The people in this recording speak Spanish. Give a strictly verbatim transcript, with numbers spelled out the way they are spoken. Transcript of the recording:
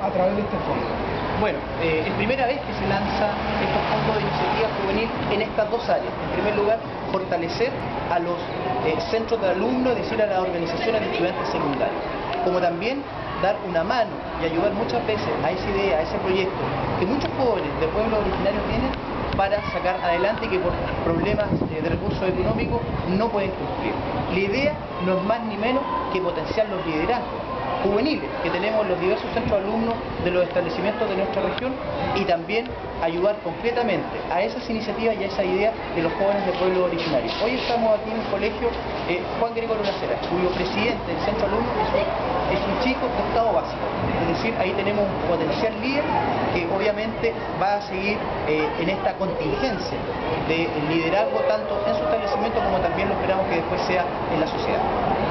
a través de este fondo? Bueno, eh, es primera vez que se lanza estos fondos de iniciativa juvenil en estas dos áreas. En primer lugar, fortalecer a los eh, centros de alumnos, es decir, a las organizaciones de estudiantes secundarios, como también dar una mano y ayudar muchas veces a esa idea, a ese proyecto que muchos jóvenes de pueblos originarios tienen para sacar adelante y que por problemas eh, de recursos económicos no pueden cumplir. La idea no es más ni menos que potenciar los liderazgos juveniles que tenemos en los diversos centros de alumnos de los establecimientos de nuestra región y también ayudar concretamente a esas iniciativas y a esa idea de los jóvenes de pueblos originarios. Hoy estamos aquí en un colegio eh, Juan Gregorio Lacera, cuyo presidente del centro de alumnos es un, es un chico de octavo básico, es decir, ahí tenemos un potencial líder que obviamente va a seguir eh, en esta contingencia de liderazgo tanto en su establecimiento como también lo esperamos que después sea en la sociedad.